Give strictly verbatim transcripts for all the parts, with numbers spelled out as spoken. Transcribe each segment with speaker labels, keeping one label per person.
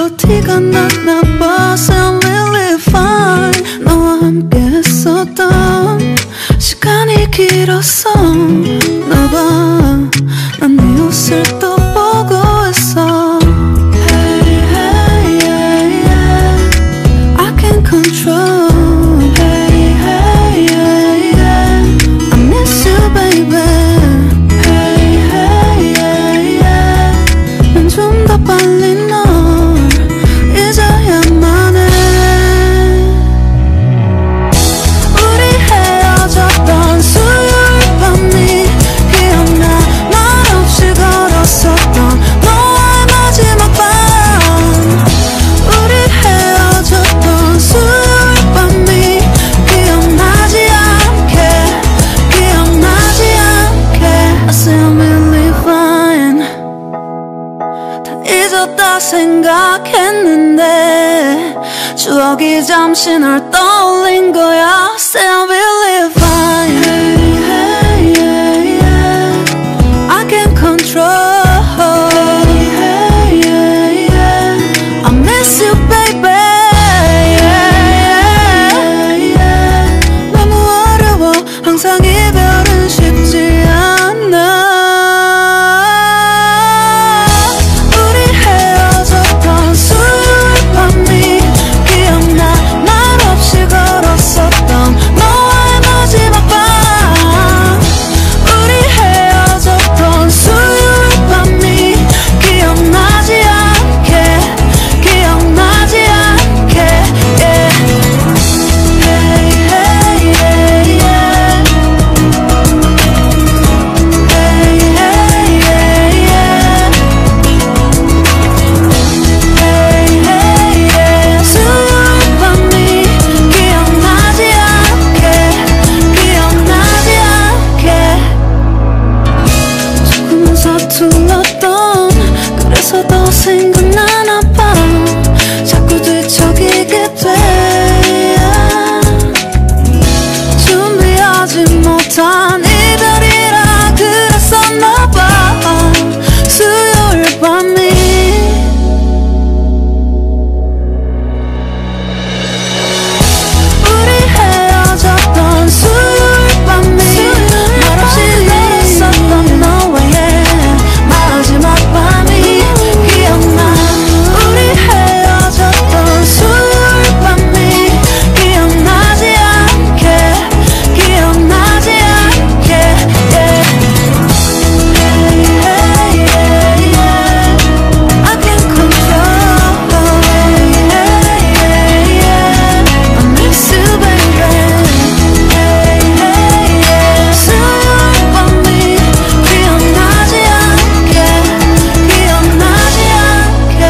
Speaker 1: 더 티가 났나 봐. Sound really fine. 너와 함께 했었던 시간이 길었어 나 봐. 난 네 옷을 또 보고 있어. Hey, hey, yeah, yeah. I can't control. Hey, hey, yeah, yeah. I miss you, baby. Hey, hey, yeah, yeah. 난 좀 더 빨리 널 잊어야만 해. 우리 헤어졌던 수요일 밤이 기억나. 말 없이 걸었었던 너와의 마지막 밤. 우리 헤어졌던 수요일 밤이 기억나지 않게 기억나지 않게. I say I'm really fine. 다 잊었다 생각했는데 추억이 잠시 널 떠올린 거야. Say I'm really fine. Hey, hey, yeah, yeah. I can't control. Hey, hey, yeah, yeah. I miss you, baby. Yeah, yeah, yeah. 너무 어려워. 항상 이별은 쉽지 않아. 우리 헤어졌던 수요일 밤이 기억나. 말 없이 걸었었던 너와의 마지막 밤. 우리 헤어졌던 수요일 밤이 기억나지 않게 기억나지 않게. Yeah. Hey, hey, yeah, yeah. Hey, hey, yeah, yeah. Hey, hey, yeah. 수요일 밤이 기억나지 않게 기억나지 않게. 조금은 서툴렀던 그래서 더 생각나나 봐. 자꾸 뒤척이게 돼. 준비하지 못한 이별이라 그랬었나 봐. 수요일 밤이. 우리 헤어졌던 수요일 밤이 말없이 걸었었던 너와의 마지막 밤이 기억나. 우리 헤어졌던 수요일 밤이 기억나지 않게 기억나지 않게. Yeah. Hey, hey, yeah, yeah. I can't control. Hey, hey, yeah, yeah. I miss you, baby. Hey, hey, yeah. 수요일 밤이 기억나지 않게 기억나지 않게.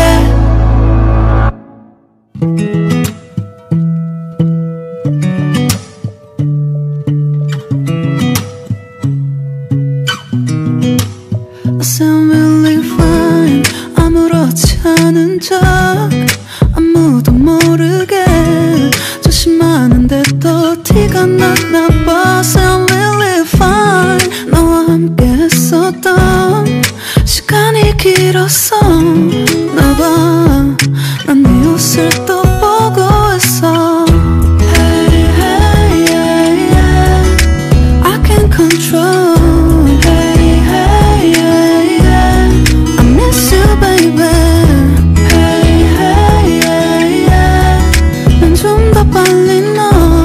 Speaker 1: I sound really fine. 아무렇지 않은 척 아무도 모르게 조심하는데 또 티가 났나 봐. Sound really fine. 너와 함께 했었던 시간이 길었어 나 봐. 난 네 옷을 또 보고 있어. Hey, hey, yeah, yeah. I can't control. Hey, hey, yeah, yeah. I miss you, baby. Hey, hey, yeah, yeah. 난 좀 더 빨리 널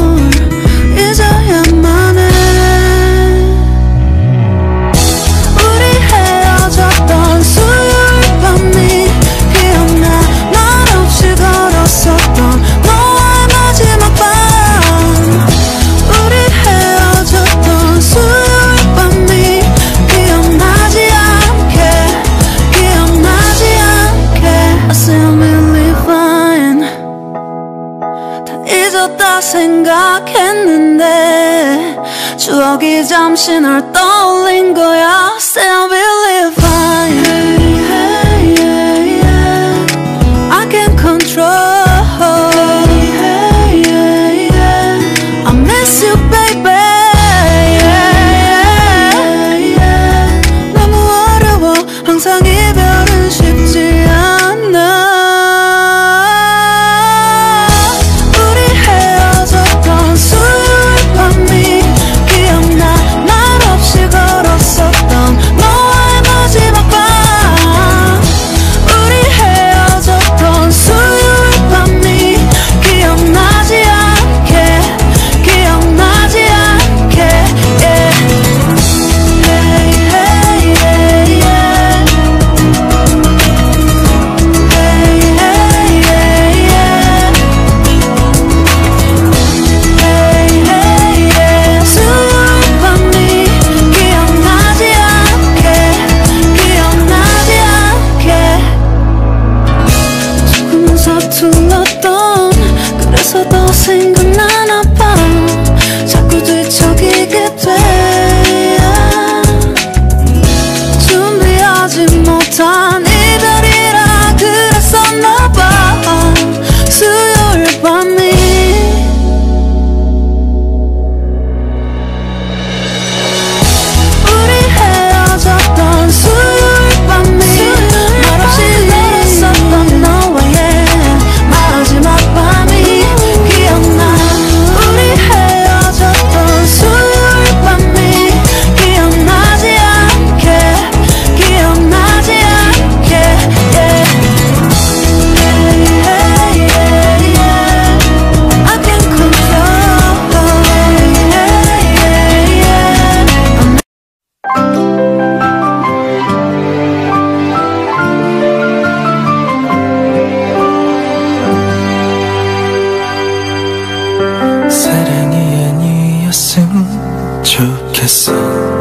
Speaker 1: 잊어야만 해. 우리 헤어졌던 수요일 밤이 기억나. 말 없이 걸었었던 너와의 마지막 밤. 우리 헤어졌던 수요일 밤이 기억나지 않게 기억나지 않게. I say I'm really fine. 다 잊었다 생각했는데 추억이 잠시 널 떠올린 거야. Say I'm really fine. Hey, hey, yeah, yeah. I can't control. Hey, hey, yeah, yeah. I miss you, baby. Yeah, yeah, yeah. 너무 어려워. 항상 이별은 쉽지 않아. 있었던 그래서 더 생각나나 봐 자꾸 뒤척이게 돼 준비하지 못한 이별이라 그랬었나 봐 수요일 밤이 우리 헤어졌던 수요일 밤이 말없이 걸었었던 너와의 마지막 밤이 기억나 우리 헤어졌던 수요일 밤이 기억나지 않게 기억나지 않게 yeah. Yeah, yeah, yeah, yeah. I can't control yeah, yeah, yeah.
Speaker 2: 사랑이 아니었으면 좋겠어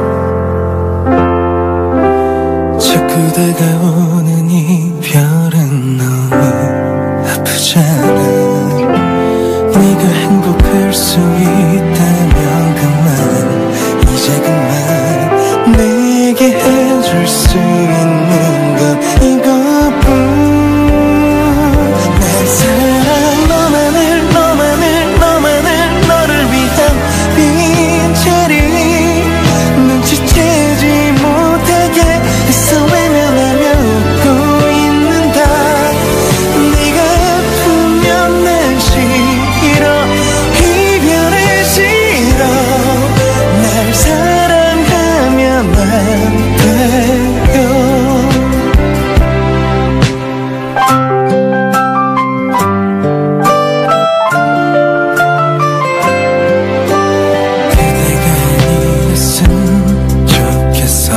Speaker 2: 자꾸 다가오는 이별은 너무 아프잖아 네가 행복할 수 있다면 그만 이제 그만 내게 해줄 수 있는 건 이것뿐 날 사랑 너만을 너만을 너만을 너를 위한 빈자리 눈치채지 못하게 애써 외면하며 웃고 있는다 네가 아프면 난 싫어 이별을 싫어 날 사랑하면 안 돼요 그대가 아니었으면 좋겠어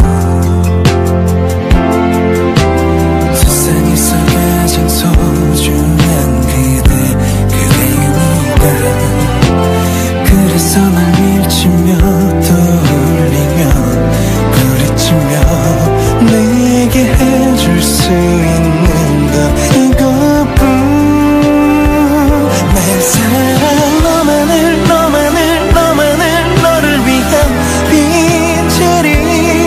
Speaker 2: 세상에서 가장 소중한 그대 그대니까 그래서 날 밀치며 떠올리며 부딪히며 내게 해줄 수 있는 건 이것뿐 날 사랑 너만을 너만을 너만을 너를 위한 빈자리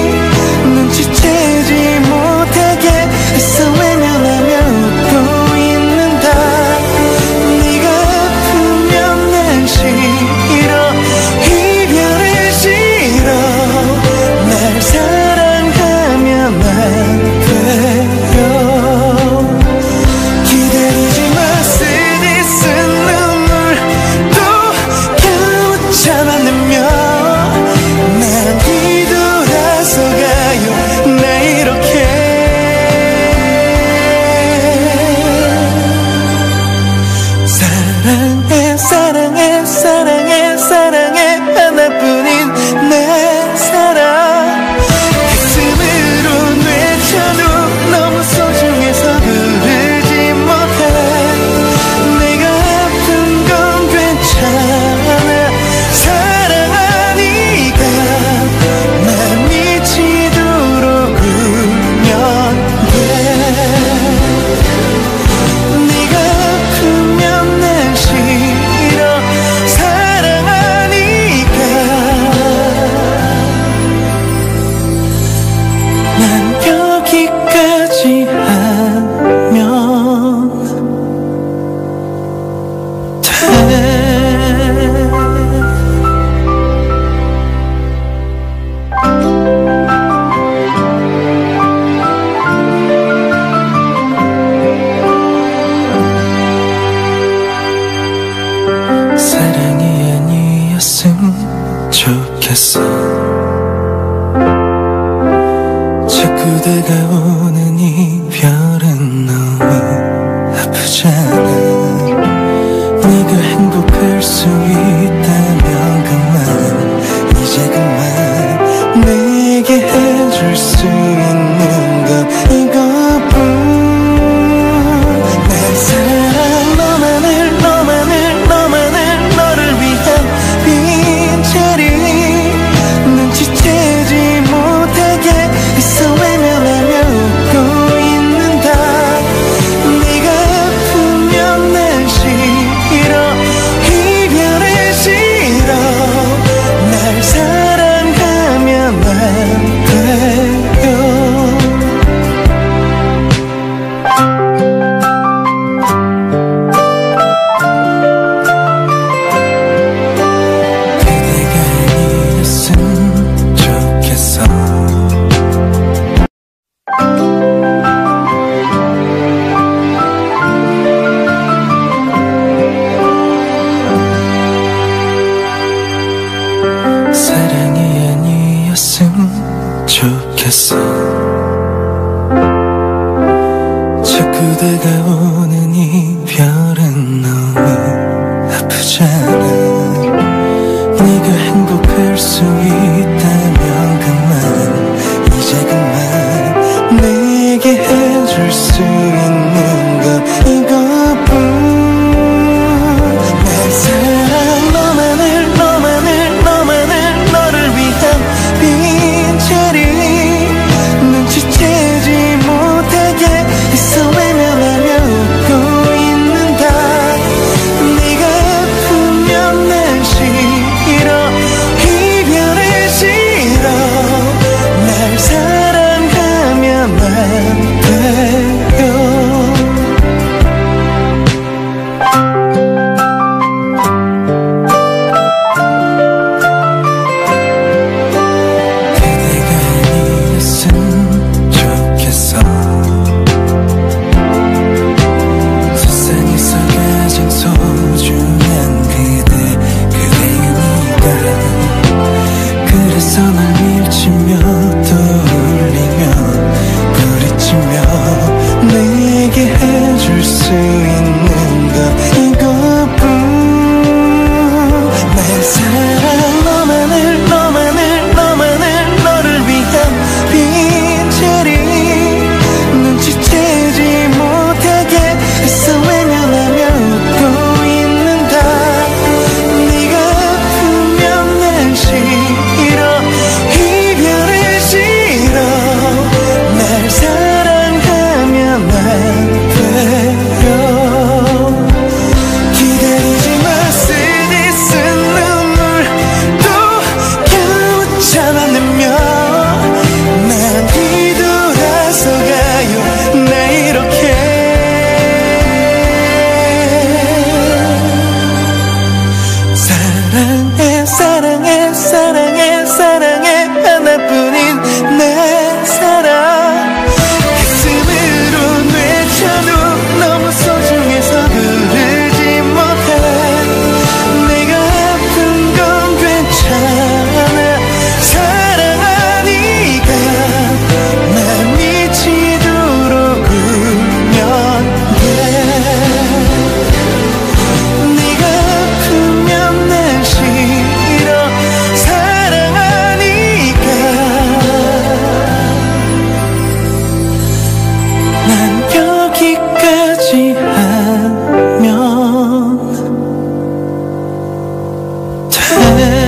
Speaker 2: 눈치채지 못하게 애써 외면하며 웃고 있는다 네가 아프면 난 싫어 이별을 싫어 날 사랑하면 안 돼요 기다리지 마 쓰디쓴 눈물 또 겨우 참아내며 난 뒤돌아서 가요 나 이렇게 사랑해 사랑해 사랑해 사랑해 하나뿐인 내 사랑 가슴으로 내쳐도 너무 소중해서 부르지 못해 내가 아픈 건 괜찮아 사랑하니까 난 미치도록 울면 돼 네가 아프면 난 싫어 사랑하니까 난 여기까지 하면 돼 사랑이 아니었으면 좋겠어 자꾸 다가오는 이별은 너무 아프잖아 네가 행복할 수 있다면 그만 이제 그만 내게 해줄 수 있는 건 이것뿐 날 사랑 너만을 너만을 너만을 너를 위한 빈자리 눈치채지 못하게 애써 외면하며 웃고 있는다 네가 아프면 난 싫어 오는 이별은 너무 아프잖아. 네가 행복할 수 있다면 그만, 이제 그만. 내게 해줄 수 있는 건 이것뿐. 내 사랑 너만을 너만을 너만을 너를 위한 빈자리 눈치채지 못하게 있어 외면하며 웃고 있는다. 네가 아프면 난 싫어, 이별은 싫어. 날 사랑하면 안 돼요. 해줄 수 있는 건 이것뿐. 내 사랑 너만을 너만을 너만을 너를 위한 빈자리 눈치채지 못하게 애써 외면하며 웃고 있는다. 네가 아프면 난 싫어, 이별은 싫어. 날 사랑하면 난 기다리지 마, 쓰디쓴 눈물 또 겨우참 않으며 난 뒤돌아서 가요. 나 이렇게 사랑해 사랑해 사랑해 사랑해 하나뿐인 내 사랑. 가슴으로 뇌쳐도 너무 소중해서 부르지 못해. 내가 아픈 건 괜찮아, 사랑하니까. 난 미치도록 울면 돼. 네가 아프면 난 싫어, 사랑하니까. 난 여기까지 하면 돼.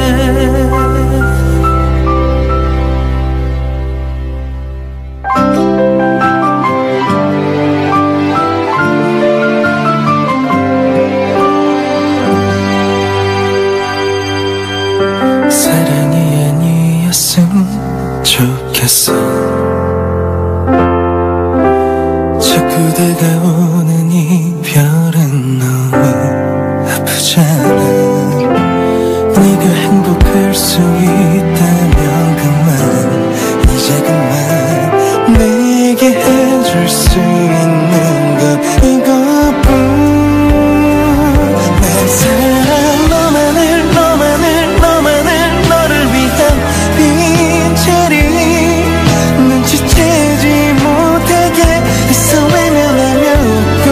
Speaker 2: 사랑이 아니었으면 좋겠어. 자꾸 다가오는 이별은 너무 아프잖아. 네가 행복할 수 있다면 그만, 이제 그만. 내게 해줄 수 있는 건 이것뿐. 내 사랑 너만을 너만을 너만을 너를 위한 빈자리 눈치채지 못하게 애써 외면하며 웃고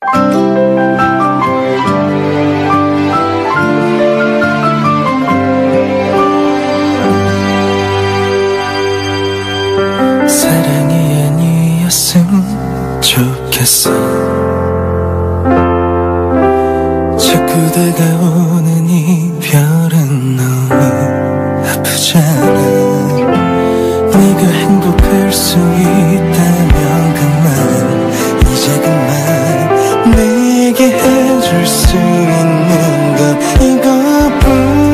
Speaker 2: 사랑이 아니었으면 좋겠어. 자꾸 다가오는 이별은 너무 아프잖아. 네가 행복할 수 있다면 그만, 이제 그만. 내게 해줄 수 있는 건 이것뿐.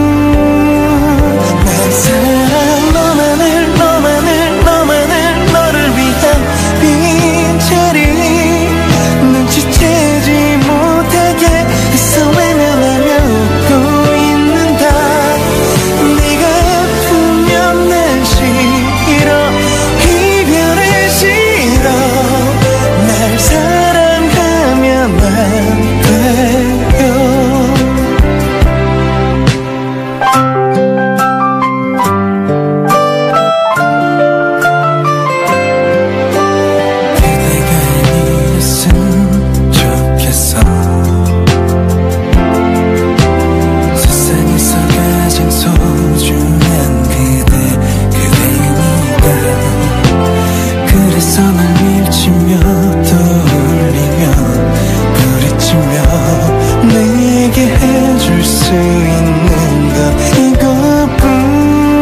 Speaker 2: 난 사랑 너만을 너만을 너만을 너를 위한 빈자리 눈치채지 못하게 애써 외면하며 웃고 있는다. 네가 아프면 난 싫어, 이별을 싫어. 날 사랑하면 안 돼요. 그래서 날 밀치며 떠올리며 부딪히며 내게 해줄 수 있는 건 이것뿐.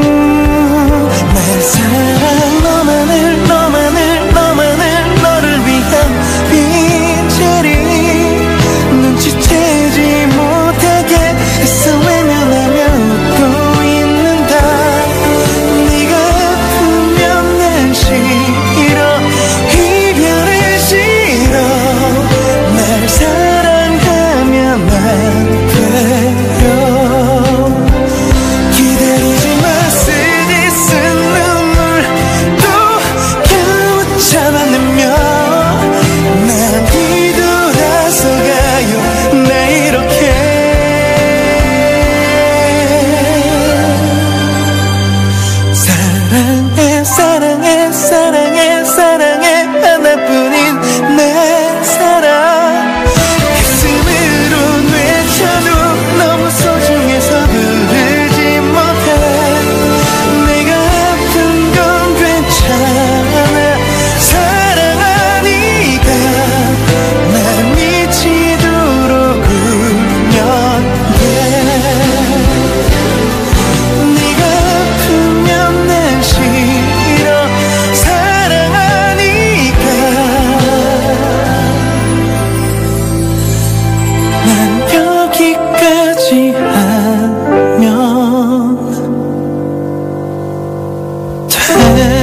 Speaker 2: 날 사랑 너만을 너만을 너만을 너를 위한 빈자리 눈치채지 못하게 애써 외면하며 웃고 있는다. 네가 아프면 난 싫어, 이별을 싫어. 날 사랑하면 안 돼요. 기다리지 마, 쓰디쓴 눈물 또 겨우 참아내며 난 뒤돌아서 가요. 나 이렇게 사랑해 사랑해 사랑해 사랑해 하나뿐인 내 사랑. 가슴으로 외쳐도 너무 소중해서 부르지 못해. 내가 아픈 건 괜찮아, 사랑하니까. 난 미치도록 울면 돼. 네가 아프면 난 싫어, 사랑하니까. 난 여기까지 하면 돼.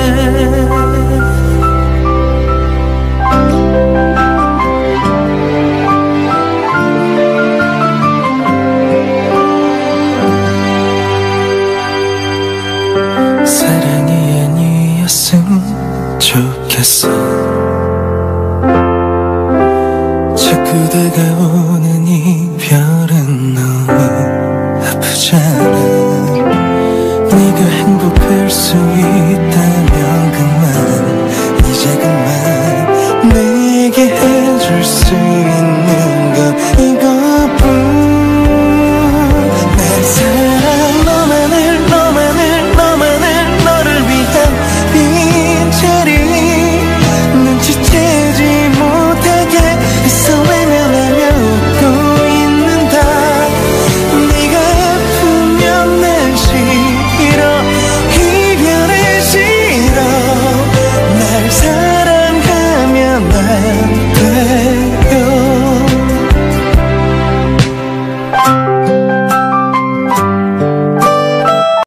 Speaker 2: 사랑이 아니었으면 좋겠어. 자꾸 다가오는 이